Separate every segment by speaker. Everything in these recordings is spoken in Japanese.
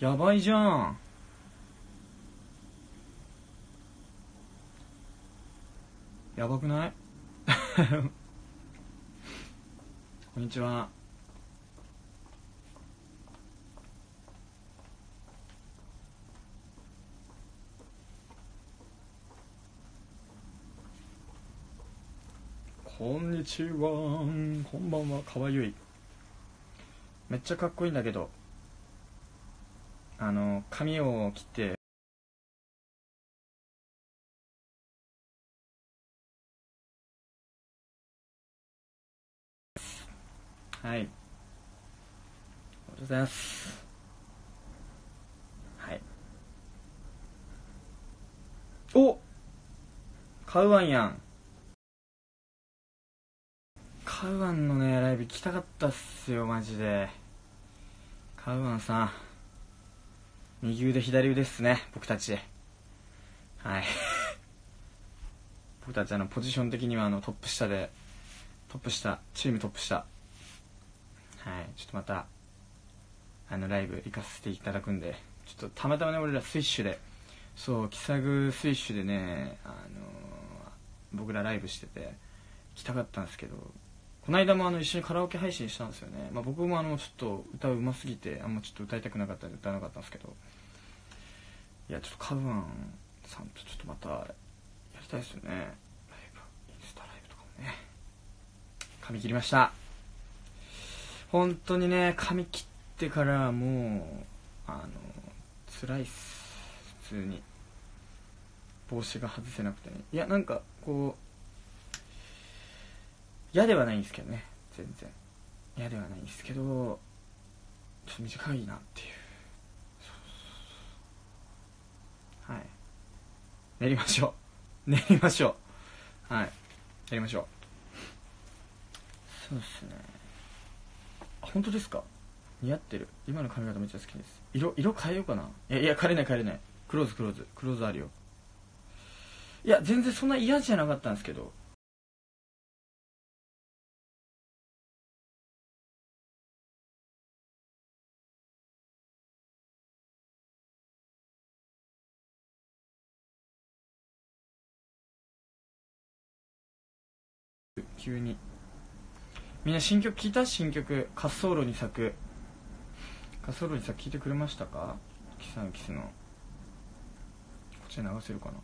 Speaker 1: やばいじゃん。やばくない？こんにちは。こんにちは。こんばんは。かわゆい。めっちゃかっこいいんだけど、髪を切って、はい。ありがとうございます。はい。お、カウアンやん。カウアンのね、ライブ行きたかったっすよ、マジで。カウアンさん。右腕、左腕っすね、僕たち。はい。僕たちポジション的にはトップ下で、トップ下、チームトップ下。はい。ちょっとまた、ライブ行かせていただくんで、ちょっとたまたまね、俺らスイッシュで、そう、キサグスイッシュでね、僕らライブしてて、行きたかったんですけど、この間も一緒にカラオケ配信したんですよね。まあ、僕もちょっと歌うますぎて、あんまちょっと歌いたくなかったんで歌わなかったんですけど、いや、ちょっとカウアンさんとちょっとまた、やりたいですよね。ライブ、インスタライブとかもね。髪切りました。本当にね、髪切ってからもう、辛いっす。普通に。帽子が外せなくてね。いや、なんか、こう、嫌ではないんですけどね。全然。嫌ではないんですけど、ちょっと短いなっていう。はい。練りましょう。練りましょう。はい。やりましょう。そうですね。あ、本当ですか？似合ってる。今の髪型めっちゃ好きです。色変えようかな。いや、変えれない変えれない。クローズあるよ。いや、全然そんな嫌じゃなかったんですけど、急に。みんな新曲聞いた？新曲。滑走路に咲く。滑走路に咲く聞いてくれましたか？キスハグキスの。こっちで流せるかな。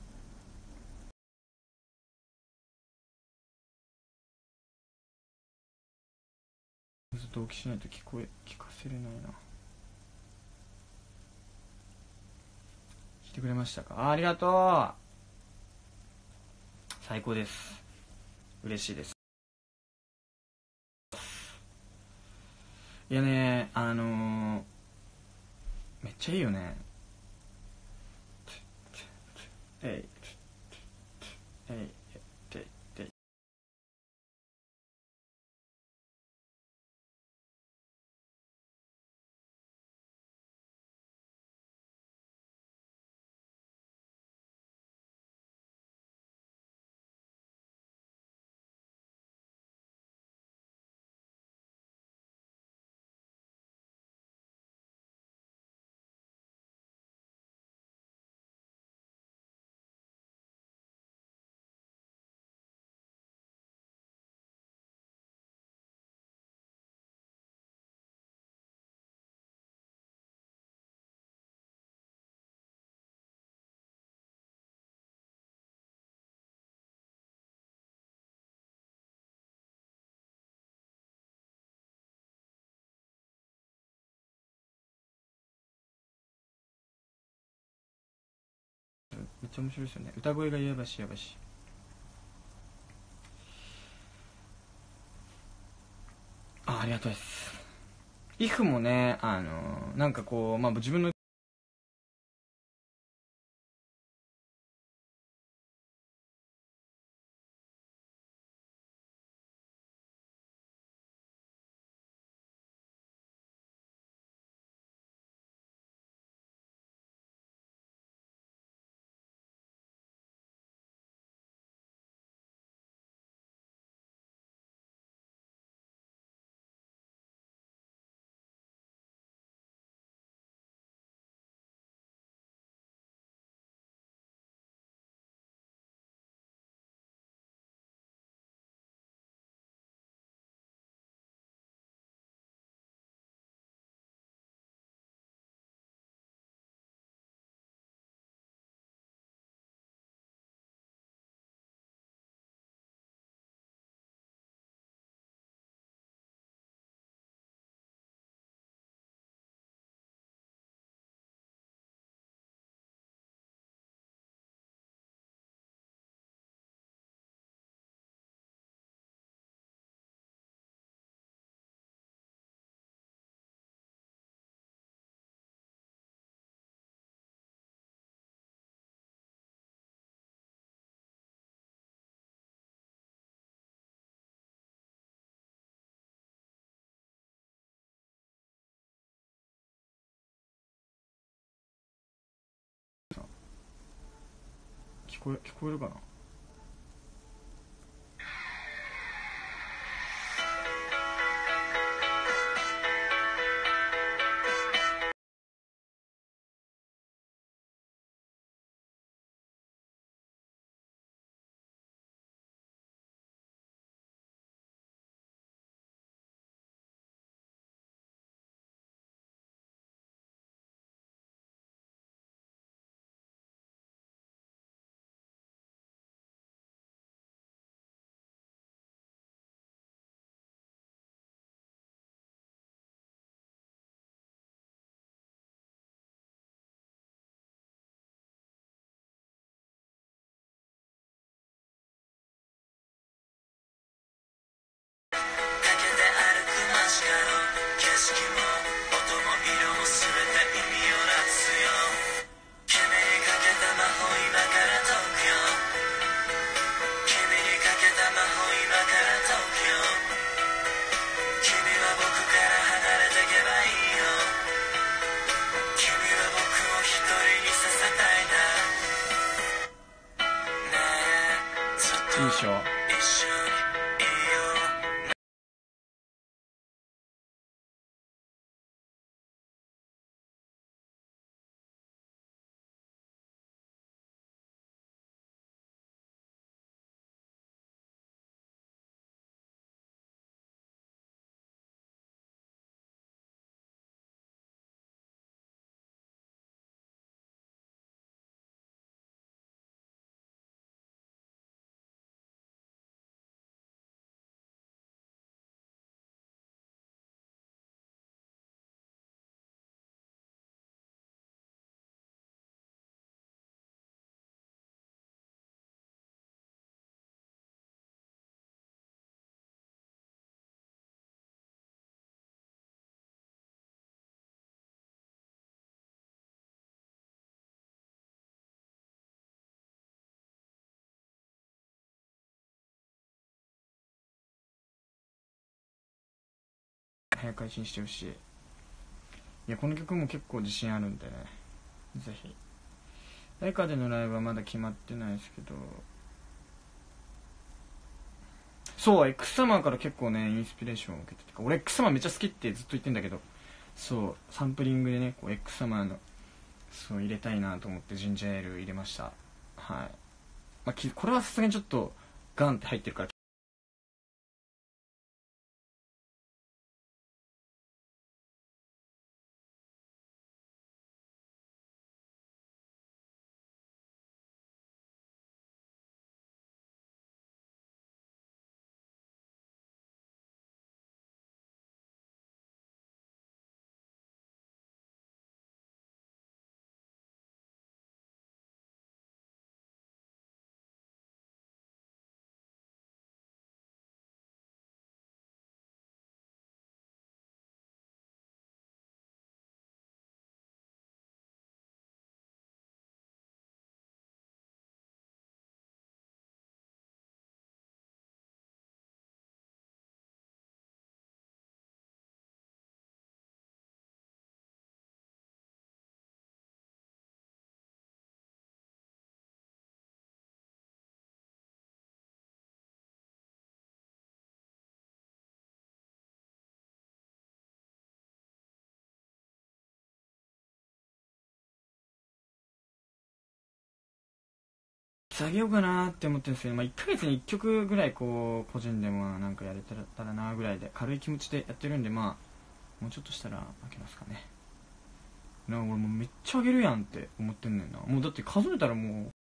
Speaker 1: ずっと同期しないと聞かせれないな。聞いてくれましたか？ありがとう。最高です。嬉しいです。いやね、めっちゃいいよね。えい、えい、てめっちゃ面白いですよね。歌声がやばしやばし。ありがとうです。イフもね、なんかこう、まあ自分の聞こえるかな。いいでしょ。早く配信してほしい。いや、この曲も結構自信あるんでね、ぜひ。ライカでのライブはまだ決まってないですけど、そう、X サマーから結構ねインスピレーションを受けてて、俺 X サマーめっちゃ好きってずっと言ってんだけど、そうサンプリングでねこう X サマーのそう入れたいなと思ってジンジャーエール入れました。はい、まあ、これはさすがにちょっとガンって入ってるから下げようかなって思ってるんですけど、まあ、1ヶ月に1曲ぐらいこう個人でもなんかやれたらなぐらいで軽い気持ちでやってるんで、まあもうちょっとしたら開けますかね。なんか俺もうめっちゃ上げるやんって思ってんねんな。もうだって数えたらもう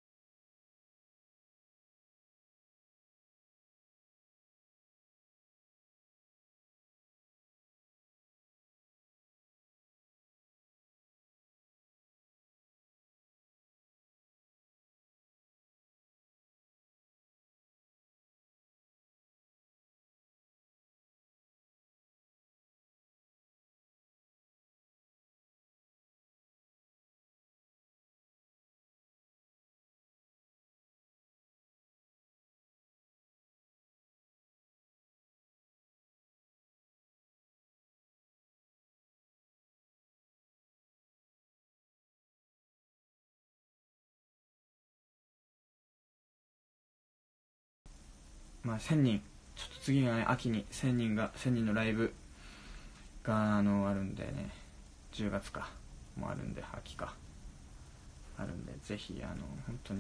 Speaker 1: まあ1000人、ちょっと次がね秋に1000人のライブがあるんでね、10月かもあるんで、秋かあるんで、ぜひ本当に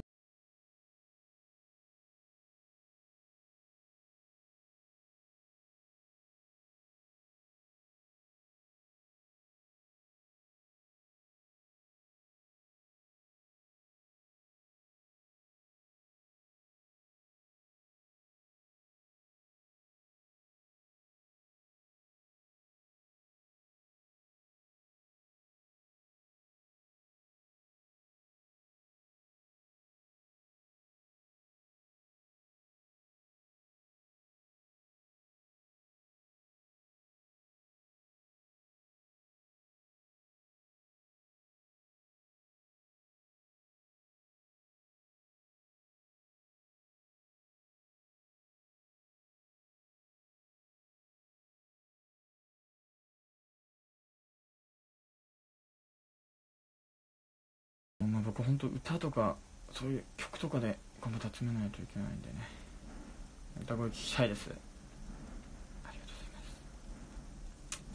Speaker 1: まあ僕本当歌とかそういう曲とかで頑張って集めないといけないんでね、歌声聞きたいです。ありがとうございます。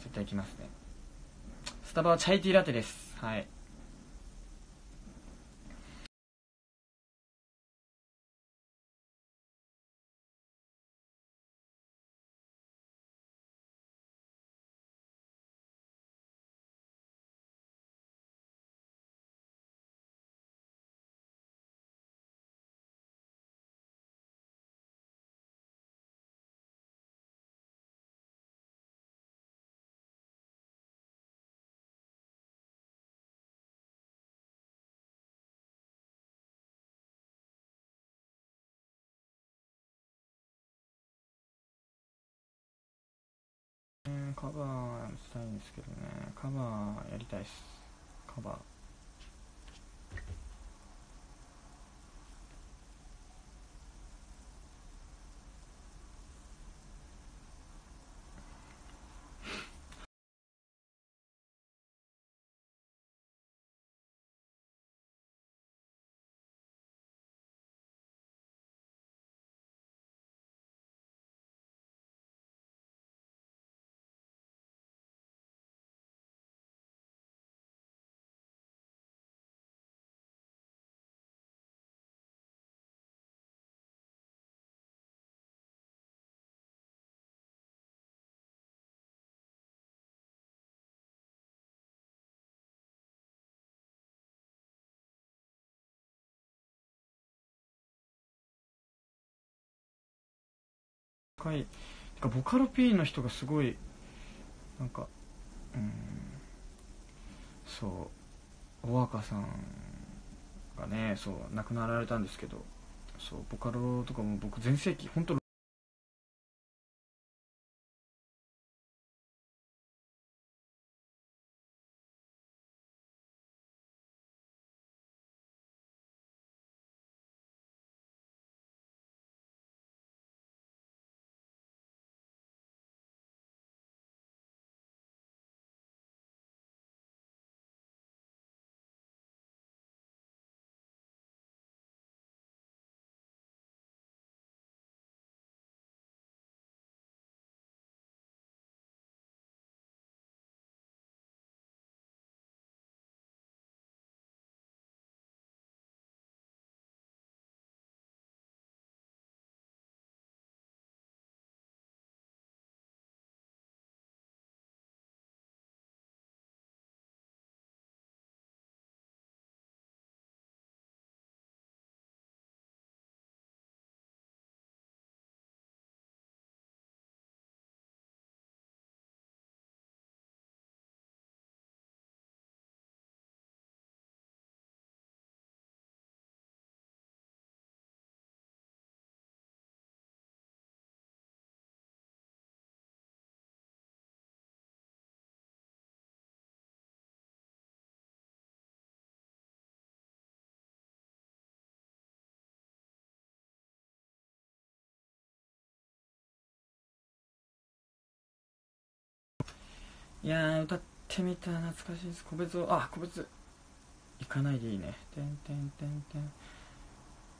Speaker 1: 絶対来ますね。スタバはチャイティーラテです。はい。カバーしたいんですけどね、カバーやりたいっす。カバー深い。てかボカロ P の人がすごいなんか、そうお若さんがね、そう亡くなられたんですけど、そうボカロとかも僕全盛期本当いやー歌ってみた、懐かしいです。個別行かないでいいね。てんてんてんてん。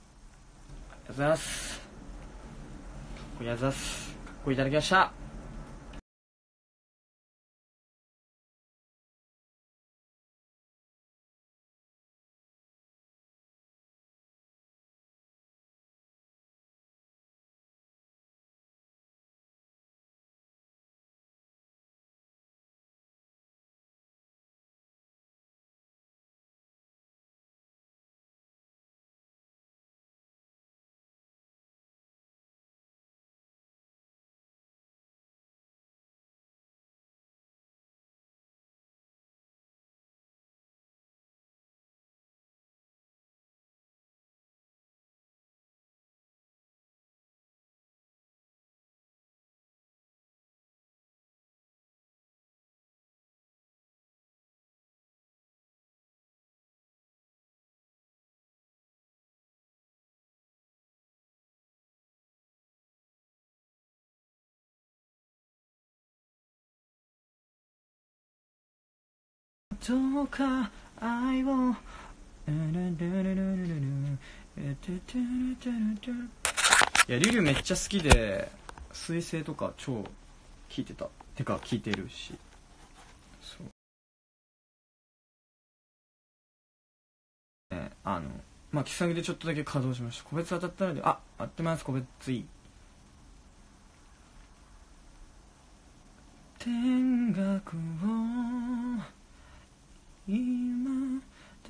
Speaker 1: ありがとうございます。かっこいいあざす。かっこいいいただきました。どうか愛をいやリュウめっちゃ好きで、彗星とか超聴いてた。てか聴いてるし、そうね、まあキスハグでちょっとだけ稼働しました。個別当たったので、あ、合ってます。個別いい。天学を今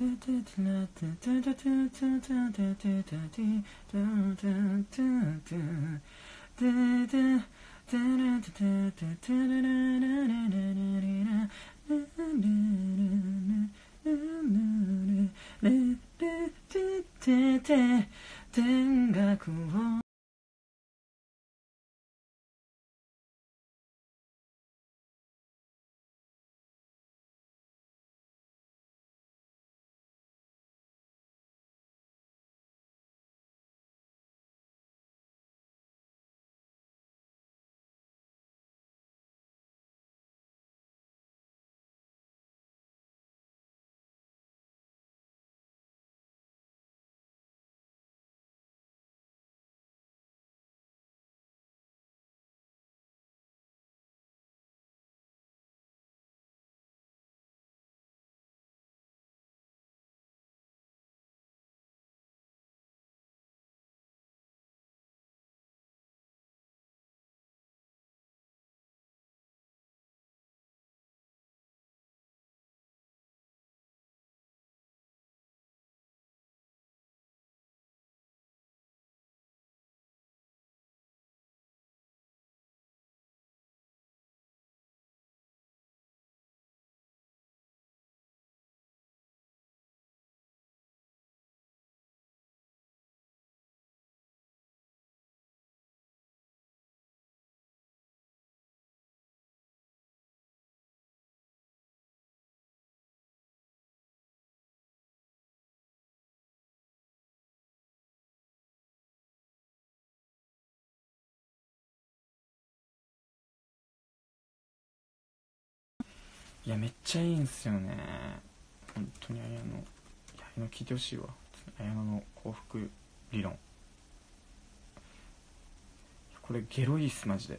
Speaker 1: 天学をいやめっちゃいいんすよね。本当に綾野聞いてほしいわ。綾野の幸福理論、これゲロいいっすマジで。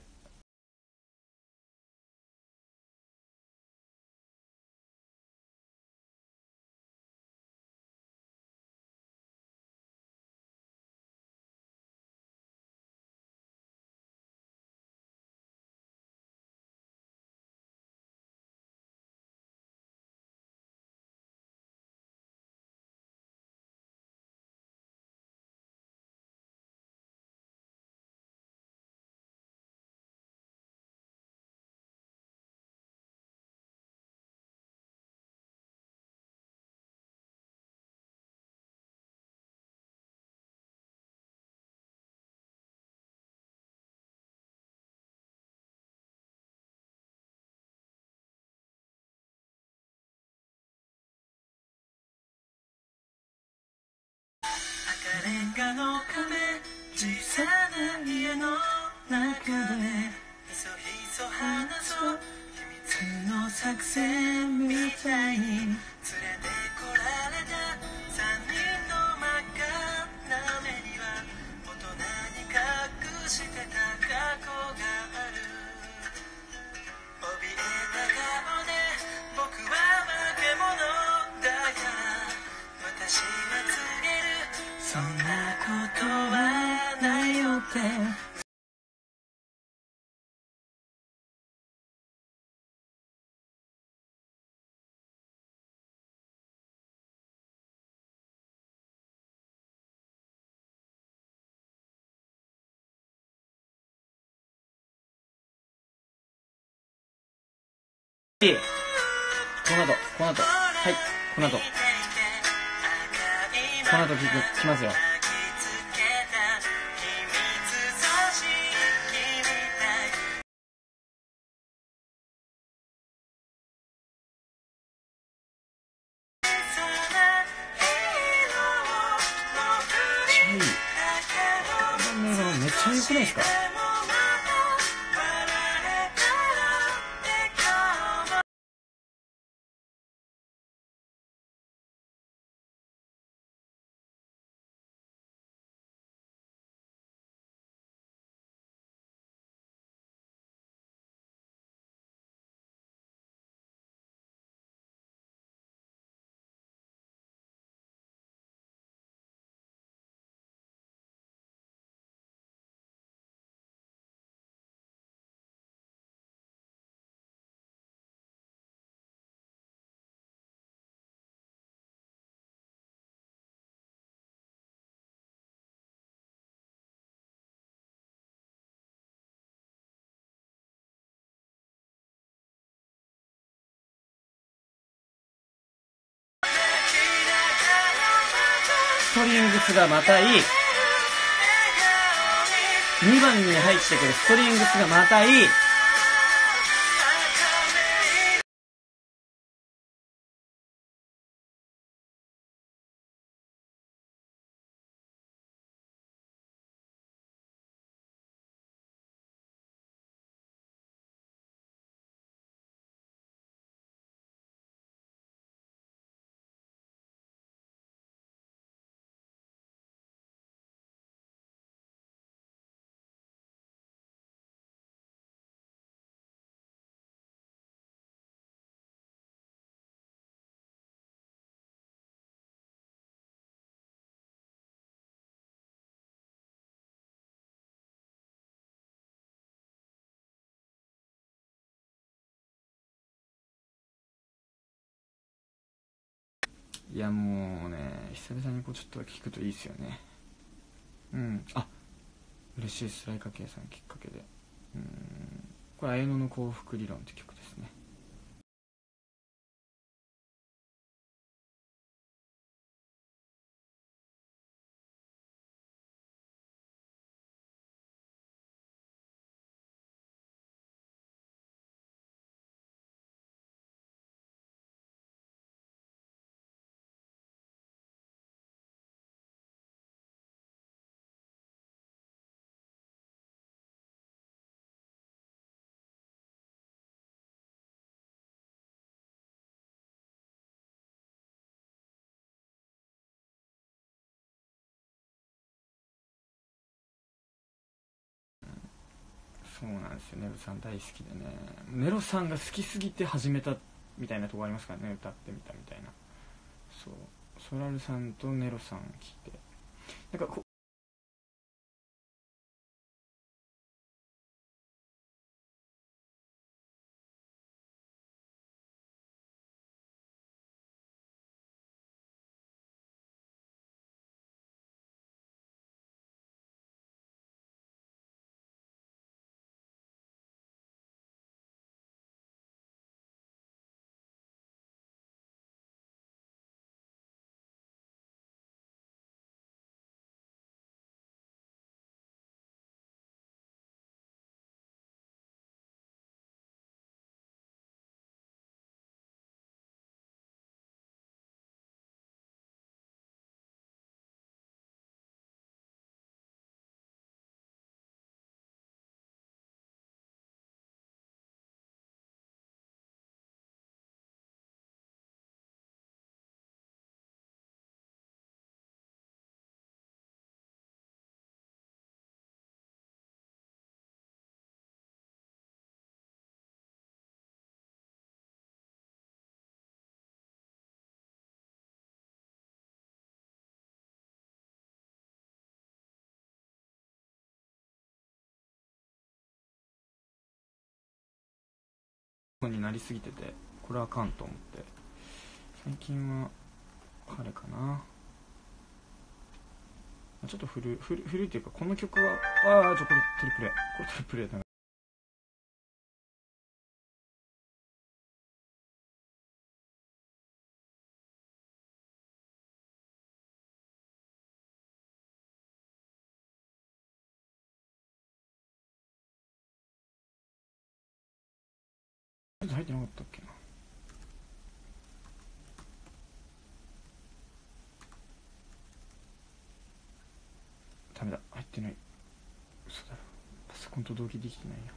Speaker 1: 小さな家の中でひそひそ話そう秘密の作戦みたいに連れてこられた三人の真っ赤な目には大人に隠してた過去がある。怯えた顔で僕は化け物だから私は告げるそんなことはないよってこの後はいこの後来ますよ。めっちゃ良くないですか。ストリングスがまたいい。2番に入ってくるストリングスがまたいい。いやもうね久々にこうちょっと聞くといいですよね。あ嬉しいです。ライカケイさんきっかけで。これ綾野の幸福理論って曲ですね。そうなんですよ。ネロさん大好きでね。ネロさんが好きすぎて始めたみたいなとこありますからね。歌ってみたみたいな。そうソラルさんとネロさん聞いてなんかになりすぎてて、これはあかんと思って、最近は彼かな。ちょっと古いっていうか、この曲はこれトリプレだな。入ってなかったっけな。ダメだ、入ってない。嘘だろ、パソコンと同期できてないや。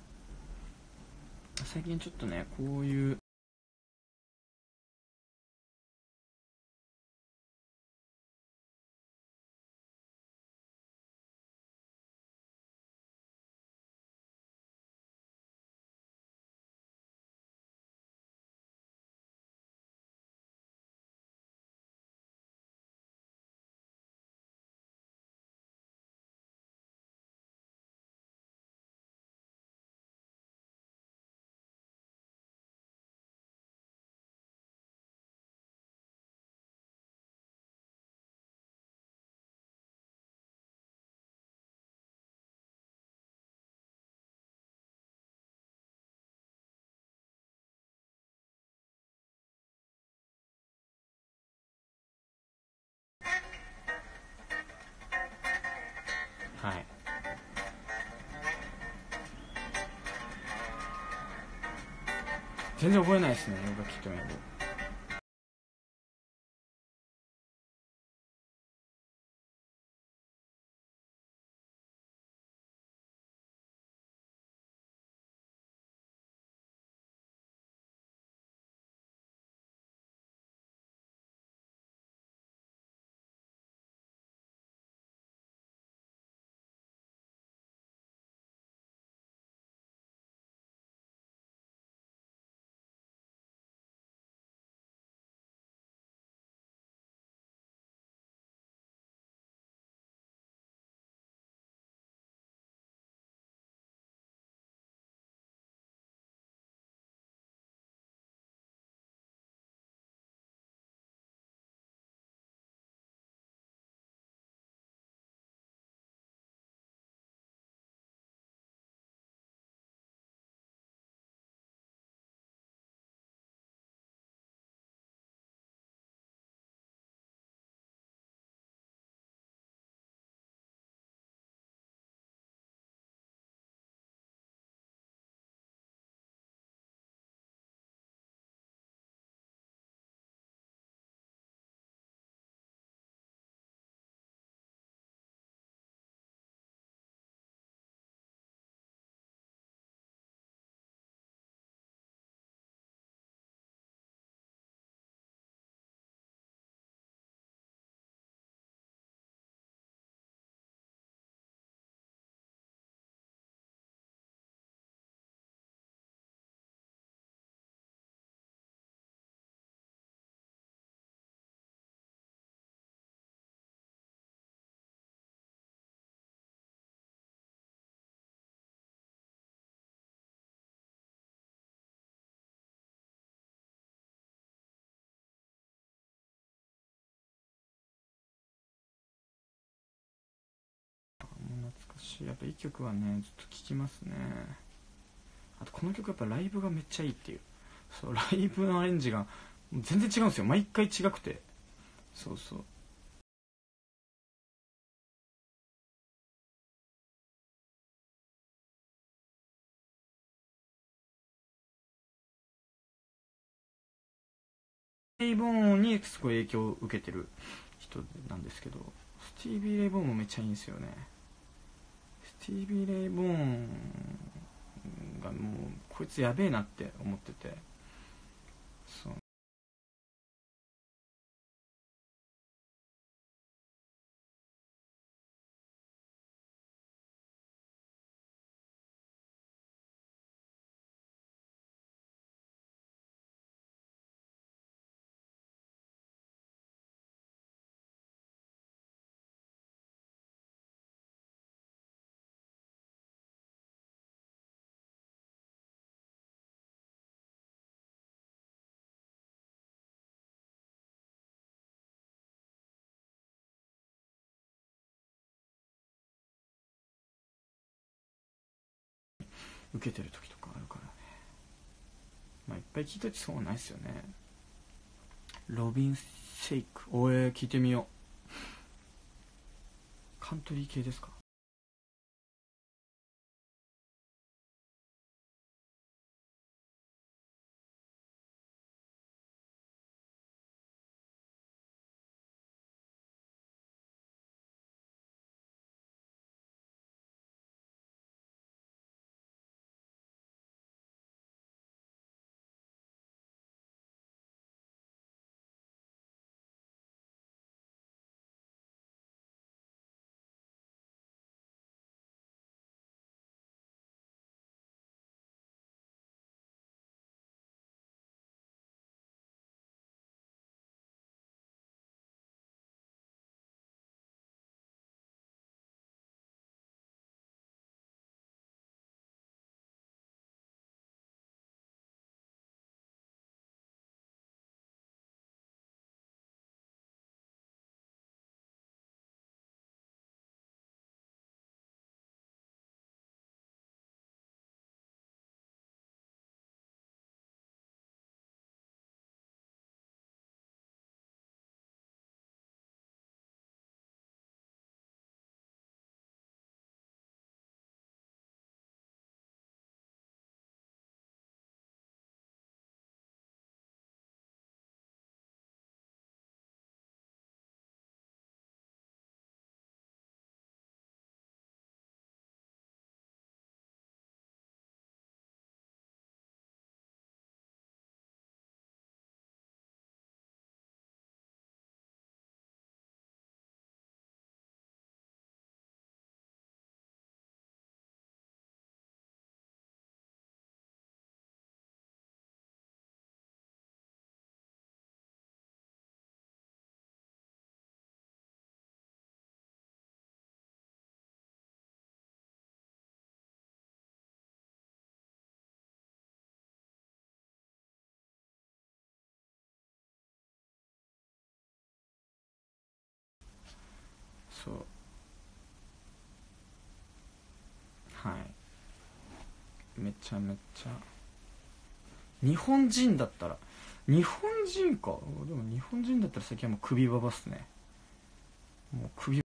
Speaker 1: 最近ちょっとね、こういうはい、全然覚えないですね、ヨガキットの野望。懐かしい。やっぱいい曲はね、ずっと聴きますね。あとこの曲やっぱライブがめっちゃいいっていう。そう、ライブのアレンジが全然違うんですよ、毎回違くて。そうそう。スティー・ボーンにすごい影響を受けてる人なんですけど、スティービー・レイ・ボーンもめっちゃいいんですよね。スティービー・レイ・ボーンがもうこいつやべえなって思ってて、そう受けてる時とかあるからね。まあいっぱい聞いといてそうはないっすよね。ロビン・セイク、聞いてみよう。カントリー系ですか？そう、はい、めちゃめちゃ日本人だったら、日本人か、でも日本人だったら最近はもう首ババっすね。もう首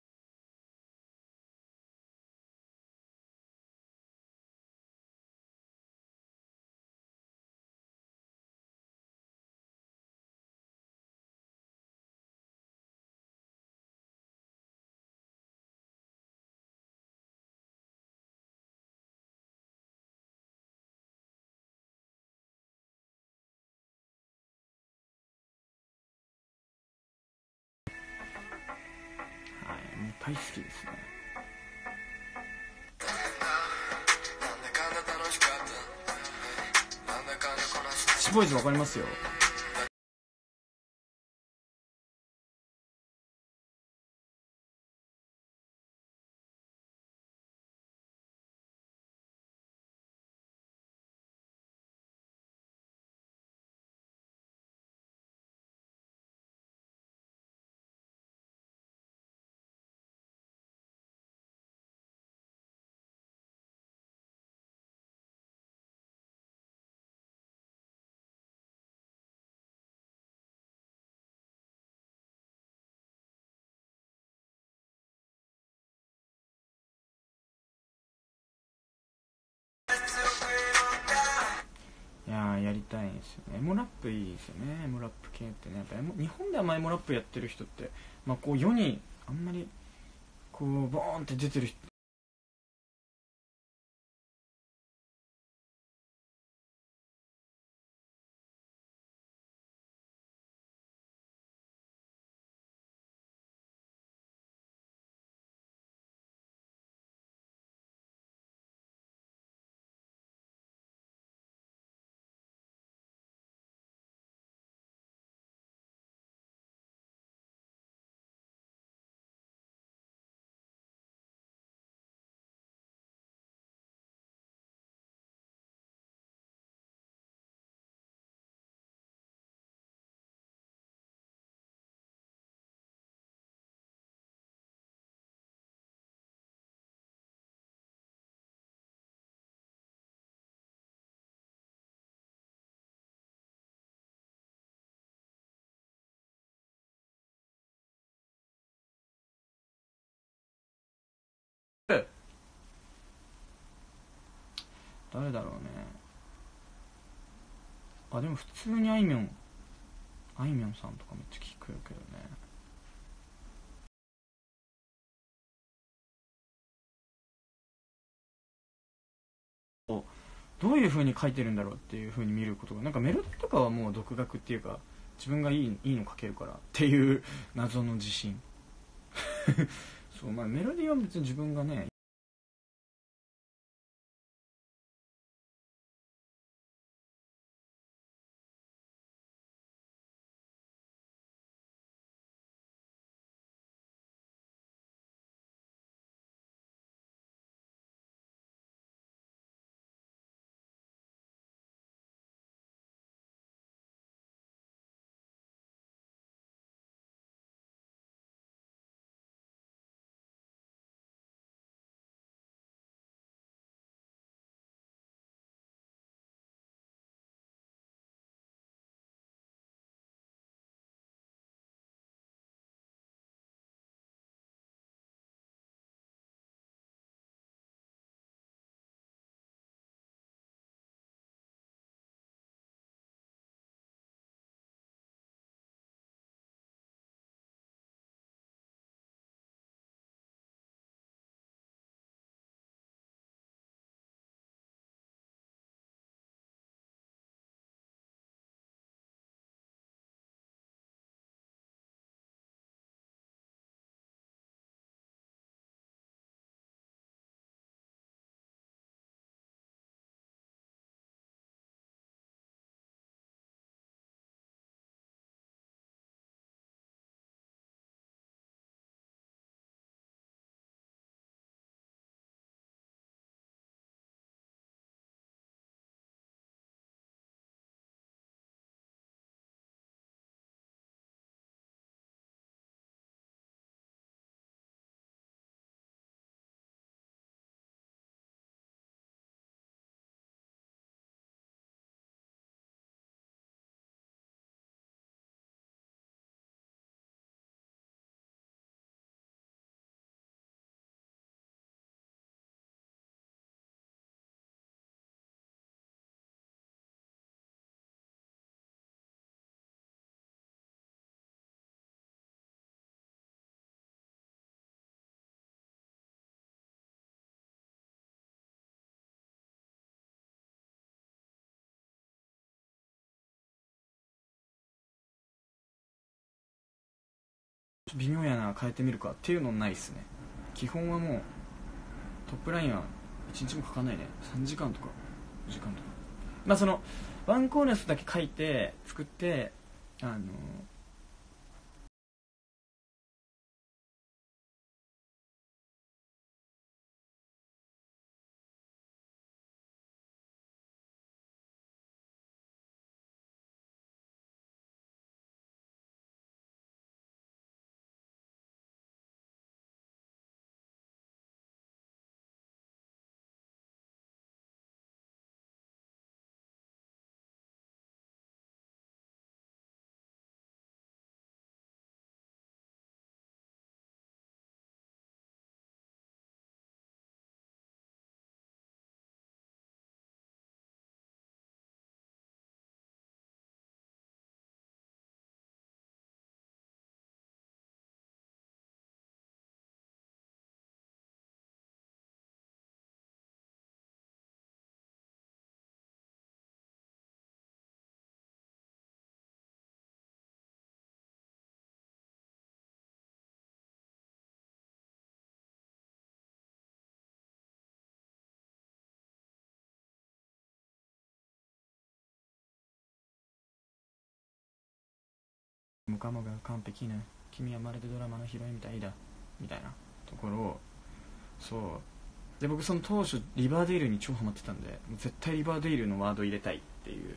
Speaker 1: はい、もう大好きですね。シボーイズわかりますよ。いやー、やりたいんですよね。エモラップいいですよね。エモラップ系ってね、やっぱ日本ではエモラップやってる人って、まあこう世にあんまりこうボーンって出てる人誰だろうね。あ、でも普通にあいみょんさんとかめっちゃ聞くけどね。どういう風に書いてるんだろうっていう風に見ることが、なんかメロディーとかはもう独学っていうか、自分がいいの書けるからっていう謎の自信。そう、まあメロディーは別に自分がね、微妙やな、変えてみるかっていうのないっすね。基本はもうトップラインは1日もかかんないね。3時間とか4時間とか。まあそのワンコーラスだけ書いて作って、あのムカモが完璧ね、君はまるでドラマのヒロインみたいだみたいなところを、そうで、僕その当初リバーデイルに超ハマってたんで、絶対リバーデイルのワード入れたいっていう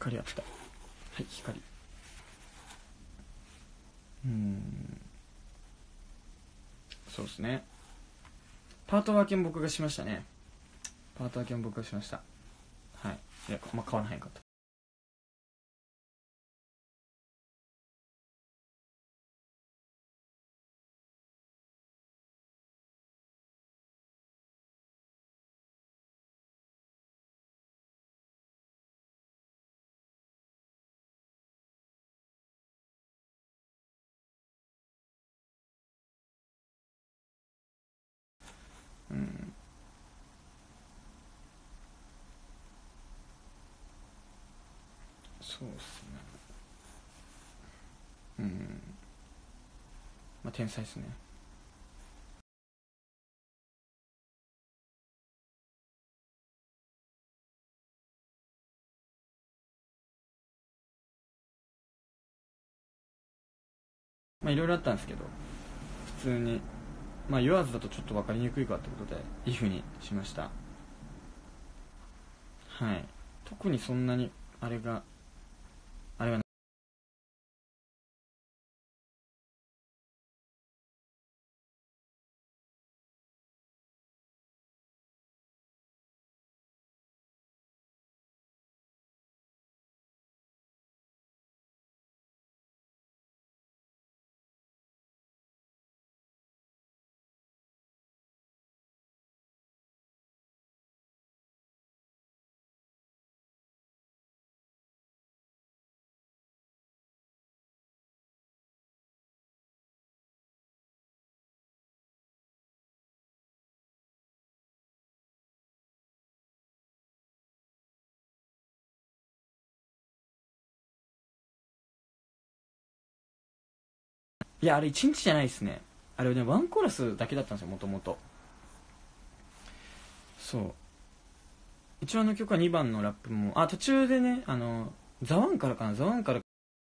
Speaker 1: 光あった。はい光。そうですね。パート分けも僕がしましたね。パート分けも僕がしました。はい。いや、変わらへんかった。そうっすね。まあ天才っすね。まあいろいろあったんですけど、普通にまあ言わずだとちょっと分かりにくいかってことで「if」にしました。はい。特にそんなにあれはいやあれ1日じゃないですね。あれねワンコーラスだけだったんですよもともと。そう一応曲は2番のラップも途中でねザワンからかな、ザワンから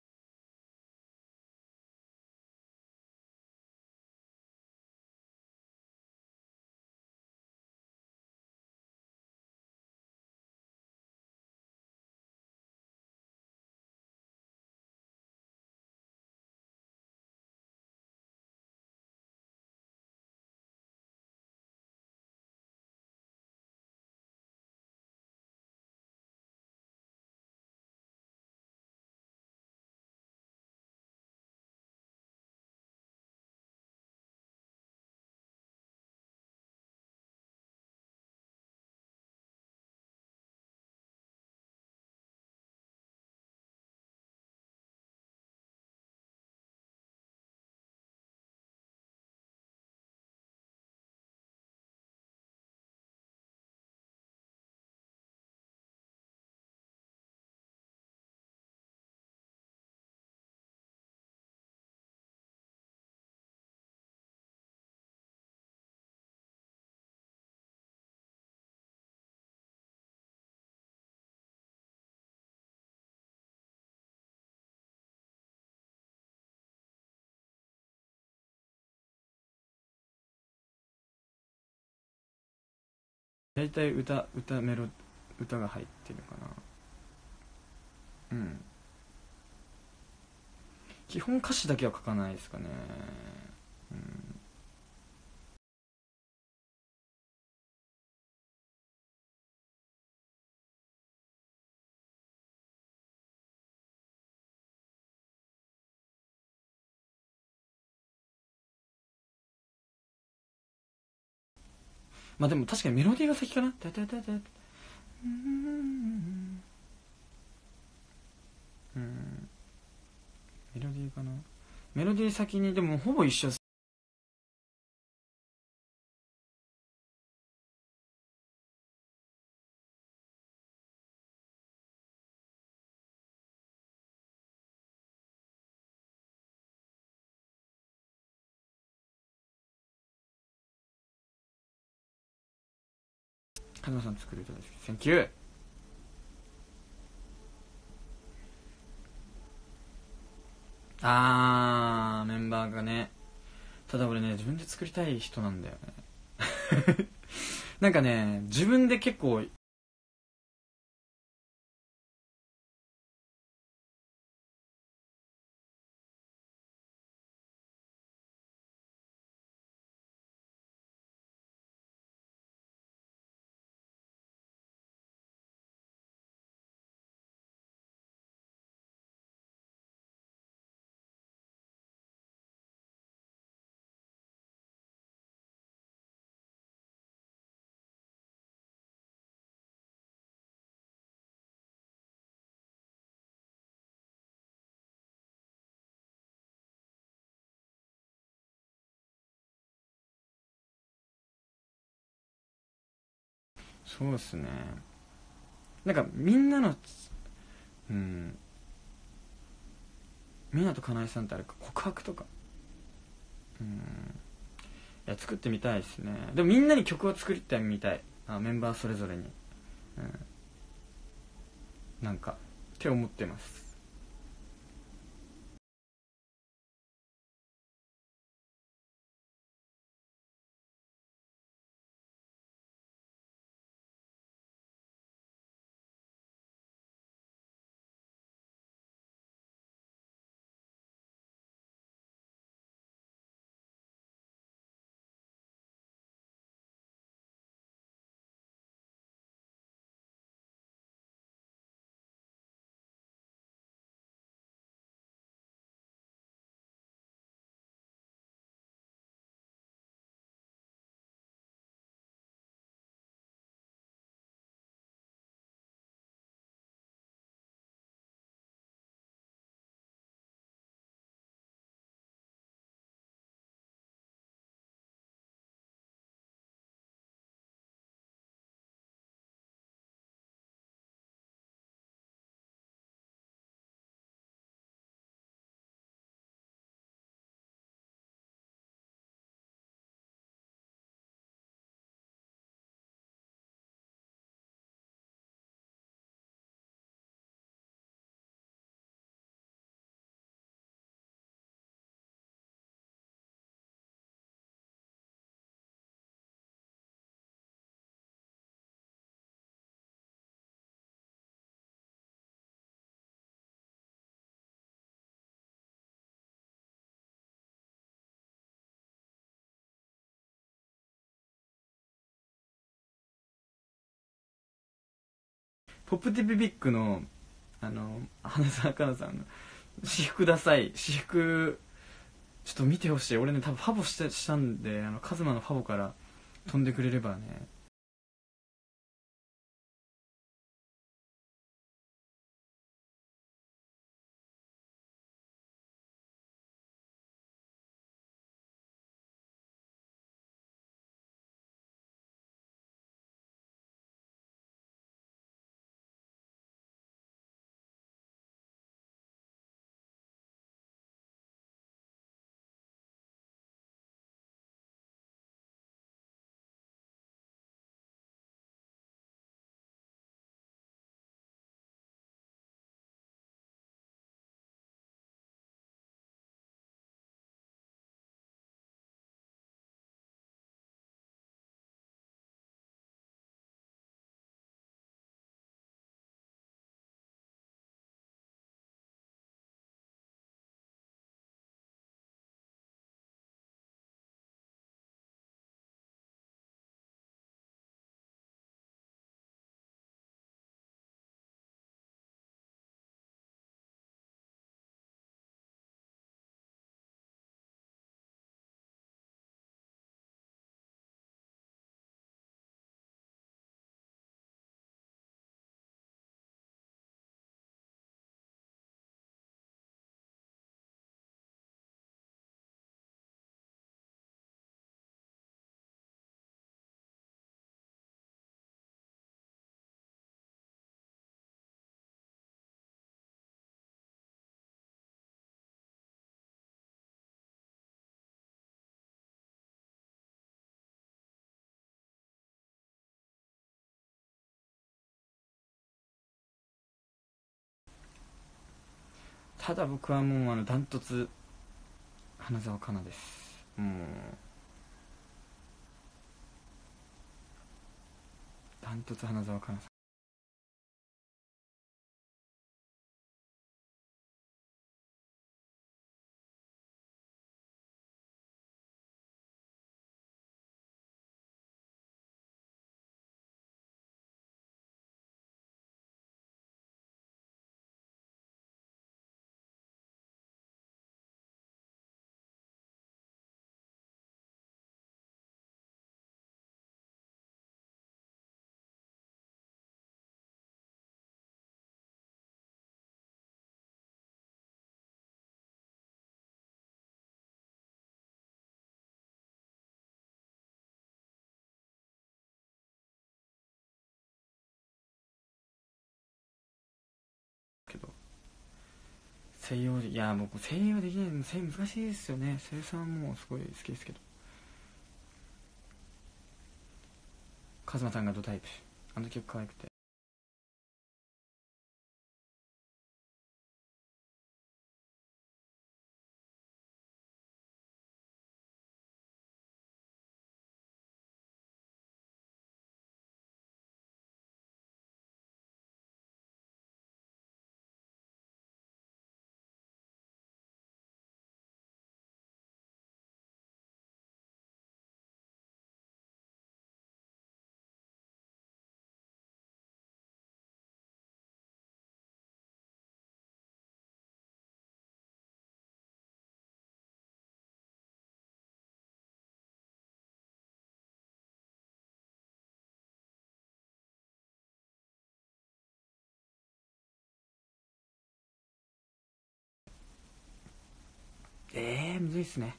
Speaker 1: 大体歌が入ってるかな。基本歌詞だけは書かないですかね。まあでも確かにメロディーが先かな。タタタタメロディーかな。メロディー先にでもほぼ一緒です。カズマさん作る歌です。センキュー。メンバーがね。ただ俺ね自分で作りたい人なんだよね。なんかね自分で結構そうっすね。なんかみんなの、うん、みなとかなえさんってあれか、告白とか、うん、いや作ってみたいですね。でもみんなに曲を作ってみたい、メンバーそれぞれに、うん、なんかって思ってます。ポップティピピックの花澤香菜さんの私服ダサい私服、ちょっと見てほしい。俺ね多分ファボしたんで、カズマのファボから飛んでくれればね。ただ僕はもうダントツ花澤香菜です。もうダントツ花澤香菜さん。 声優、いやもう声優できない、声優難しいですよね。声優さんはもうすごい好きですけど、カズマさんがドタイプ、あの曲可愛くて。むずいっすね。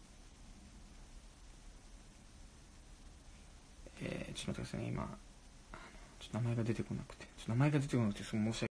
Speaker 1: ちょっと待ってくださいね、今ちょっと名前が出てこなくて、すごい申し訳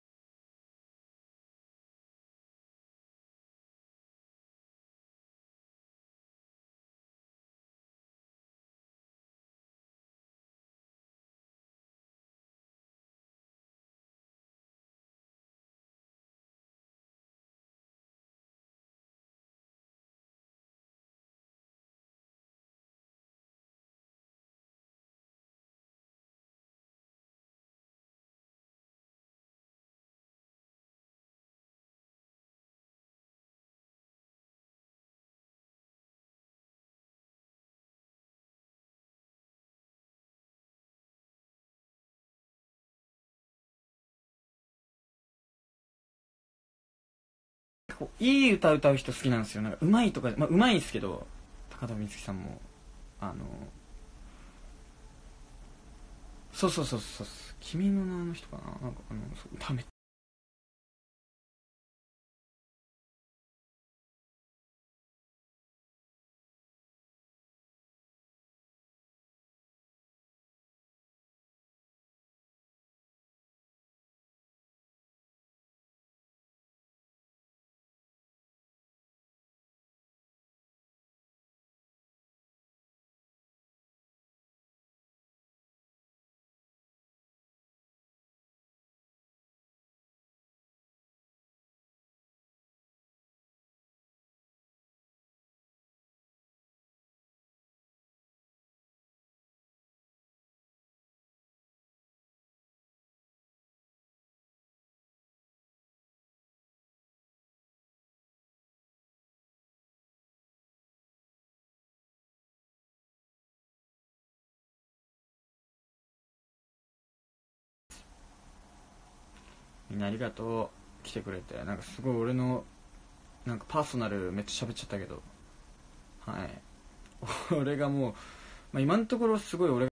Speaker 1: いい歌歌う人好きなんですよ。なんか上手いとか、まあ上手いですけど、高田美月さんもそうそうそうそう、君の名の人かな、なんかそう歌めっみんなありがとう、来てくれて。なんかすごい俺のなんかパーソナルめっちゃ喋っちゃったけど、はい俺がもう、まあ、今のところすごい俺が